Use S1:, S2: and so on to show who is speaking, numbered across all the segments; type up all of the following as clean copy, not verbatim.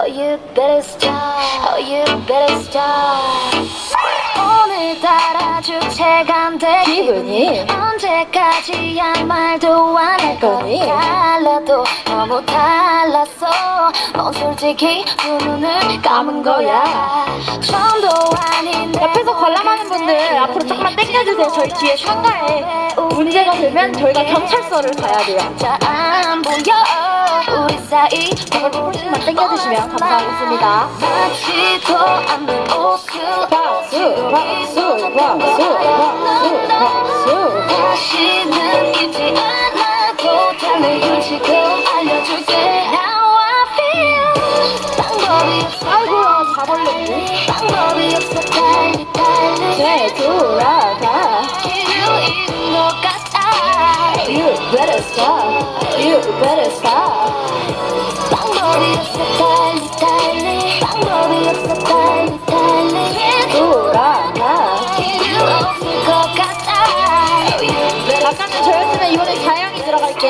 S1: you better stop. Oh, you better stop. 오늘따라 주체가 안 돼.
S2: 기분이
S1: 언제까지야 말도 안 할 거니. 달라도 너무 달랐어. 넌 솔직히 두 눈을 감은 거야. 처음도 아닌
S2: 옆에서 관람하는 분들 앞으로 조금만 당겨주세요. 저희 뒤에 상가에 문제가 되면 저희가 경찰서를 가야 돼요.
S1: 잘 안 보여 우리 사이.
S2: 저걸 조금씩만 당겨주시면 감사하겠습니다.
S1: 맞지도 않는 옷을
S2: 박수 박수 박수 박수 박수.
S1: 다시는 입지 않아도 달래 휴식을 알려줄게. How I feel. 방법이 없어.
S2: 아이고야 다 벌렸네.
S1: 방법이 없어. 달리 달리
S2: 되돌아가.
S1: 길을 잃은 것 같아.
S2: You better stop. You better stop.
S1: 방법이 없어. 달리 달리 방법이 없어. 달리 달리
S2: 돌아가.
S1: 길을 없을 것 같아.
S2: 아까는 저였으면 이번에 자영이 들어갈게요.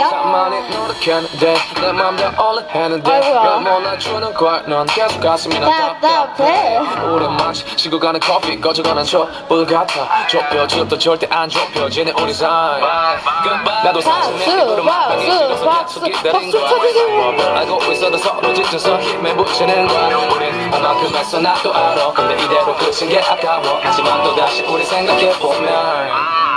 S2: 답답해.
S3: 오랜만에 식어가는 커피 꺼져가는 촛불 같아. 좁혀져도 절대 안 좁혀지네 우리 사이. 나도 사실 내 입으로 막방이 싫어서 계속 기다린 거야. 알고 있어도 서로 지쳐서 힘에 붙이는 거야. 우린 그만큼했어 나도 알아. 근데 이대로 끝인 게 아까워. 하지만 또다시 우리 생각해보면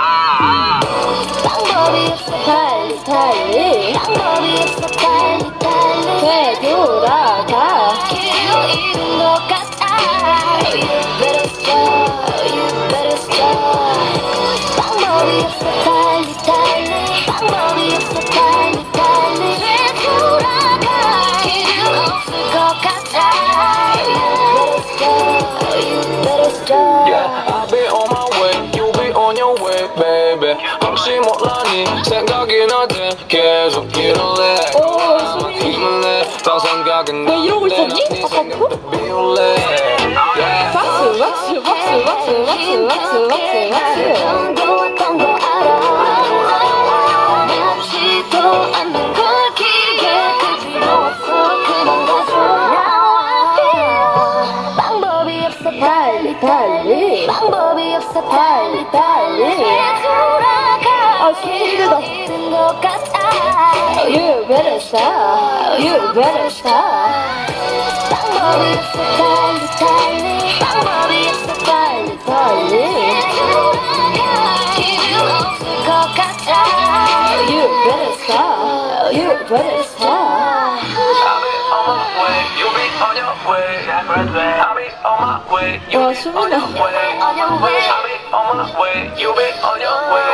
S1: 방법이 없어.
S2: 달리 달리
S1: 방법이 없어. 달리 달리
S2: 되돌아가.
S1: 길을 잃은 것 같아. You better stop. You better stop. 방법이 없어. 달리 달리 방법이 없어. 달리 달리 되돌아가. 길을 없을 것 같아. You better stop. You better stop.
S3: Yeah, I'll be on my way, you'll be on your way, baby. 혹시 몰라 네 생각이 날 때 계속 이럴래. 힘을 내, 더 생각은
S2: 왜 이러고 있었니? 아까부터?
S3: 비울래.
S2: 박수 박수 박수 박수 박수 박수 박수 박수.
S1: 정도였던 거 알아. 맞지도 않는 걸 기계 그 필요 없어. 그만 가줘. Now I feel. 방법이 없어. 달리
S2: 달리
S1: 방법이 없어. 달리
S2: 달리.
S1: 돌아가.
S2: 아 힘들다.
S1: 잃은 것 같아.
S2: You better stop. You better stop.
S1: 방법이 없어. 달리 달리 방법이 없어. 달리
S2: 달리.
S1: 돌아가. 길은 없을 것 같아.
S2: You better stop. You better stop.
S3: I'll be on my way, you'll be on your way. I'll be on my way, you'll
S2: 와
S3: be on
S2: 수민아.
S3: your way.
S1: On your way.
S3: I'll be on my way, you'll be on your way.